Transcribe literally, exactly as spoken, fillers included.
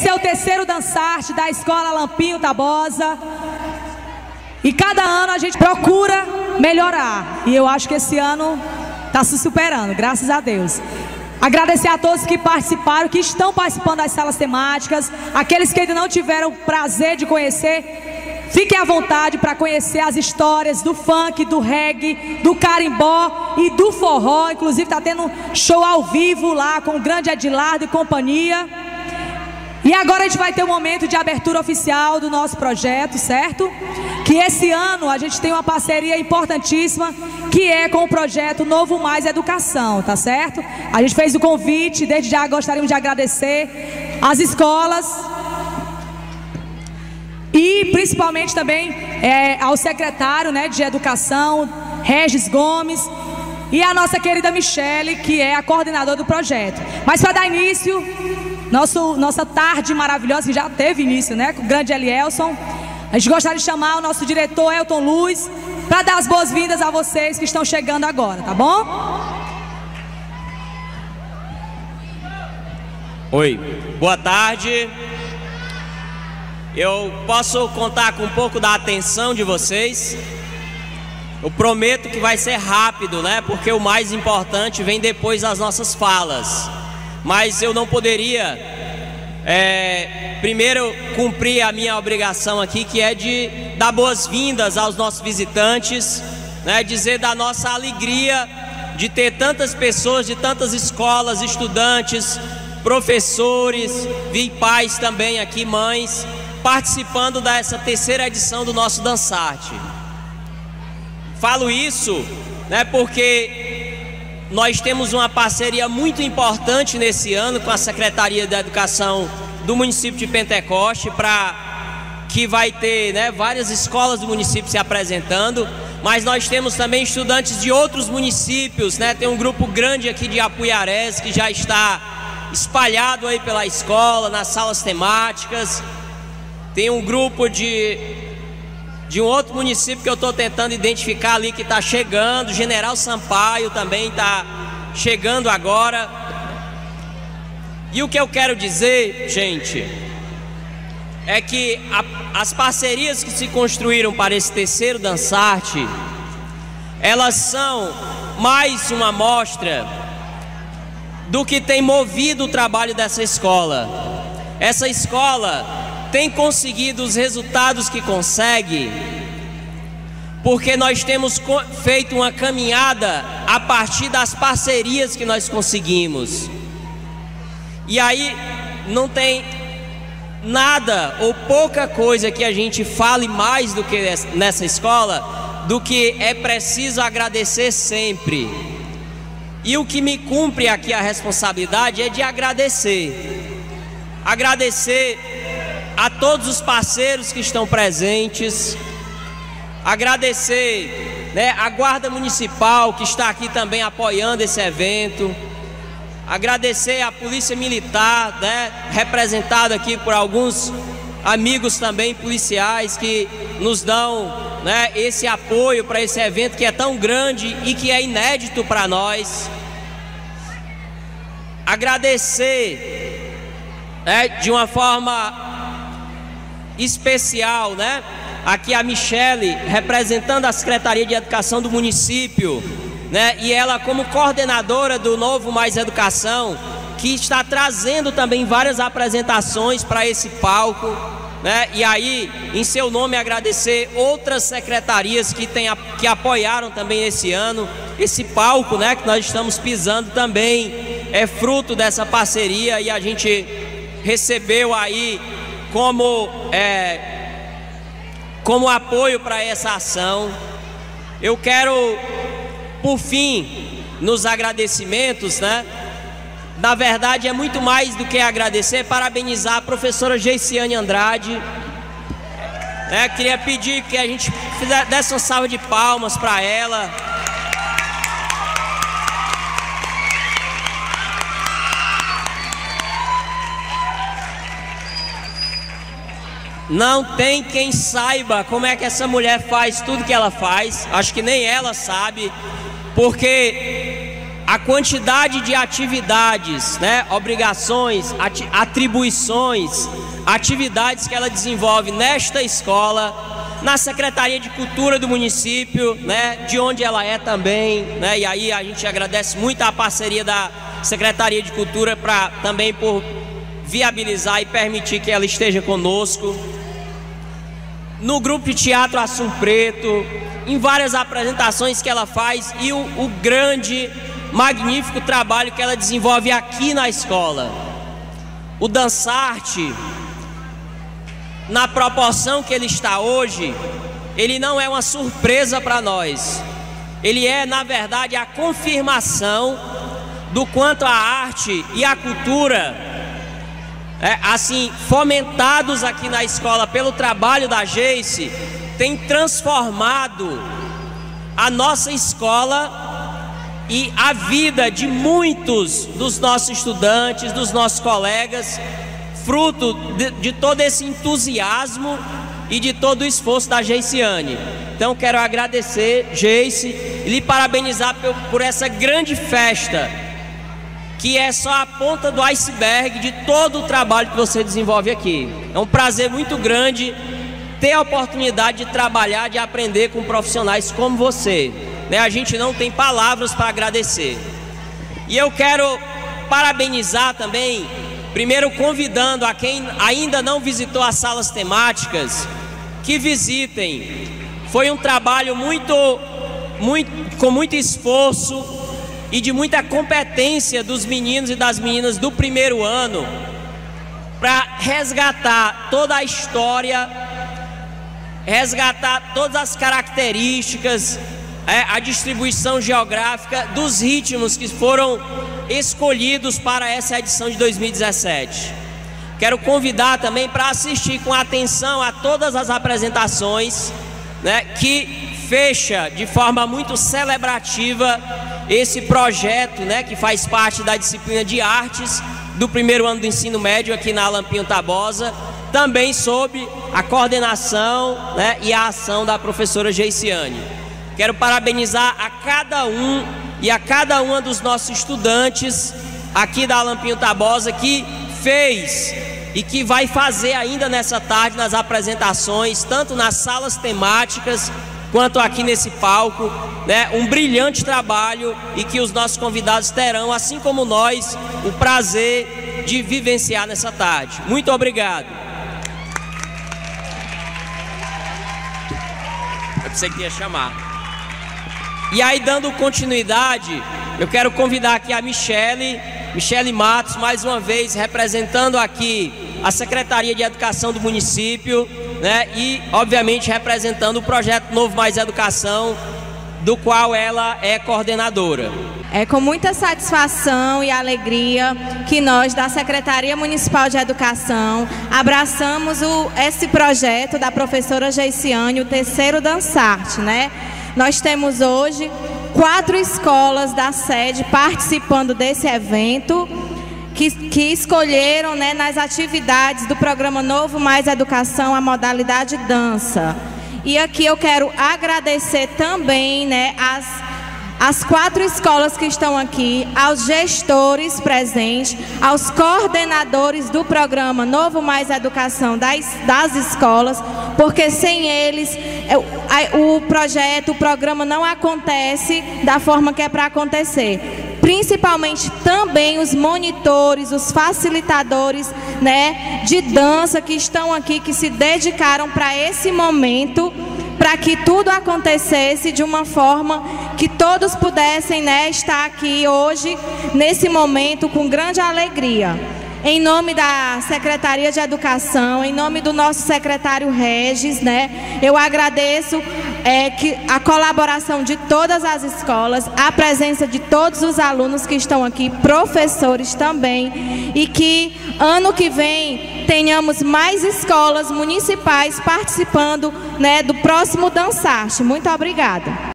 Esse é o terceiro dançarte da Escola Lampinho Tabosa. E cada ano a gente procura melhorar. E eu acho que esse ano está se superando, graças a Deus. Agradecer a todos que participaram, que estão participando das salas temáticas. Aqueles que ainda não tiveram o prazer de conhecer, fiquem à vontade para conhecer as histórias do funk, do reggae, do carimbó e do forró. Inclusive está tendo show ao vivo lá com o grande Edilardo e companhia. E agora a gente vai ter um momento de abertura oficial do nosso projeto, certo? Que esse ano a gente tem uma parceria importantíssima, que é com o projeto Novo Mais Educação, tá certo? A gente fez o convite, desde já gostaríamos de agradecer às escolas e principalmente também é, ao secretário, né, de Educação, Regis Gomes, e a nossa querida Michele, que é a coordenadora do projeto. Mas para dar início, nosso, nossa tarde maravilhosa, que já teve início, né, com o grande Elielson, a gente gostaria de chamar o nosso diretor Elton Luz para dar as boas-vindas a vocês que estão chegando agora, tá bom? Oi, boa tarde. Eu posso contar com um pouco da atenção de vocês. Eu prometo que vai ser rápido, né? Porque o mais importante vem depois das nossas falas. Mas eu não poderia, é, primeiro, cumprir a minha obrigação aqui, que é de dar boas-vindas aos nossos visitantes, né? Dizer da nossa alegria de ter tantas pessoas de tantas escolas, estudantes, professores, vi pais também aqui, mães, participando dessa terceira edição do nosso Dançarte. Falo isso, né, porque nós temos uma parceria muito importante nesse ano com a Secretaria da Educação do município de Pentecoste, para que vai ter, né, várias escolas do município se apresentando, mas nós temos também estudantes de outros municípios, né? Tem um grupo grande aqui de Apuiarés que já está espalhado aí pela escola, nas salas temáticas. Tem um grupo de, de um outro município que eu estou tentando identificar ali, que está chegando. General Sampaio também está chegando agora. E o que eu quero dizer, gente, é que a, as parcerias que se construíram para esse terceiro Dançarte, elas são mais uma amostra do que tem movido o trabalho dessa escola. Essa escola tem conseguido os resultados que consegue porque nós temos feito uma caminhada a partir das parcerias que nós conseguimos. E aí não tem nada ou pouca coisa que a gente fale mais do que nessa escola, do que é preciso agradecer sempre. E o que me cumpre aqui a responsabilidade é de agradecer. Agradecer a todos os parceiros que estão presentes. Agradecer, né, a Guarda Municipal que está aqui também apoiando esse evento. Agradecer a Polícia Militar, né, representado aqui por alguns amigos também policiais que nos dão, né, esse apoio para esse evento que é tão grande e que é inédito para nós. Agradecer, né, de uma forma especial, né, aqui a Michele, representando a Secretaria de Educação do município, né, e ela como coordenadora do Novo Mais Educação, que está trazendo também várias apresentações para esse palco, né, e aí, em seu nome, agradecer outras secretarias que, tem, que apoiaram também esse ano, esse palco, né, que nós estamos pisando também, é fruto dessa parceria e a gente recebeu aí como, é, como apoio para essa ação. Eu quero, por fim, nos agradecimentos, né? Na verdade é muito mais do que agradecer, parabenizar a professora Geiciane Andrade, né? Queria pedir que a gente fizesse, desse uma salva de palmas para ela. Não tem quem saiba como é que essa mulher faz tudo que ela faz. Acho que nem ela sabe, porque a quantidade de atividades, né, obrigações, ati- atribuições, atividades que ela desenvolve nesta escola, na Secretaria de Cultura do município, né, de onde ela é também, né, e aí a gente agradece muito a parceria da Secretaria de Cultura para também por viabilizar e permitir que ela esteja conosco. No grupo de teatro Assum Preto, em várias apresentações que ela faz e o, o grande, magnífico trabalho que ela desenvolve aqui na escola. O Dançarte, na proporção que ele está hoje, ele não é uma surpresa para nós. Ele é, na verdade, a confirmação do quanto a arte e a cultura, é, assim, fomentados aqui na escola pelo trabalho da Geice, tem transformado a nossa escola e a vida de muitos dos nossos estudantes, dos nossos colegas, fruto de, de todo esse entusiasmo e de todo o esforço da Geiciane. Então quero agradecer, Geice, e lhe parabenizar por, por essa grande festa, que é só a ponta do iceberg de todo o trabalho que você desenvolve aqui. É um prazer muito grande ter a oportunidade de trabalhar, de aprender com profissionais como você, né? A gente não tem palavras para agradecer. E eu quero parabenizar também, primeiro convidando a quem ainda não visitou as salas temáticas, que visitem. Foi um trabalho muito, muito, com muito esforço e de muita competência dos meninos e das meninas do primeiro ano para resgatar toda a história, resgatar todas as características, é, a distribuição geográfica dos ritmos que foram escolhidos para essa edição de dois mil e dezessete. Quero convidar também para assistir com atenção a todas as apresentações, né, que fecha de forma muito celebrativa esse projeto, né, que faz parte da disciplina de artes do primeiro ano do ensino médio aqui na Lampinho Tabosa, também sob a coordenação, né, e a ação da professora Geiciane. Quero parabenizar a cada um e a cada uma dos nossos estudantes aqui da Lampinho Tabosa que fez e que vai fazer ainda nessa tarde nas apresentações, tanto nas salas temáticas quanto aqui nesse palco, né, um brilhante trabalho, e que os nossos convidados terão, assim como nós, o prazer de vivenciar nessa tarde. Muito obrigado. Eu pensei que ia chamar. E aí, dando continuidade, eu quero convidar aqui a Michele, Michele Matos, mais uma vez representando aqui a Secretaria de Educação do município, né, e obviamente representando o projeto Novo Mais Educação, do qual ela é coordenadora. É com muita satisfação e alegria que nós da Secretaria Municipal de Educação abraçamos o, esse projeto da professora Geiciane, o terceiro Dançarte, né? Nós temos hoje quatro escolas da sede participando desse evento, que, que escolheram, né, nas atividades do programa Novo Mais Educação a modalidade dança. E aqui eu quero agradecer também, né, as, as quatro escolas que estão aqui, aos gestores presentes, aos coordenadores do programa Novo Mais Educação das, das escolas, porque sem eles o, o projeto, o programa não acontece da forma que é para acontecer. Principalmente também os monitores, os facilitadores, né, de dança que estão aqui, que se dedicaram para esse momento, para que tudo acontecesse de uma forma que todos pudessem, né, estar aqui hoje, nesse momento, com grande alegria. Em nome da Secretaria de Educação, em nome do nosso secretário Regis, né, eu agradeço é, que a colaboração de todas as escolas, a presença de todos os alunos que estão aqui, professores também, e que ano que vem tenhamos mais escolas municipais participando, né, do próximo Dançarte. Muito obrigada.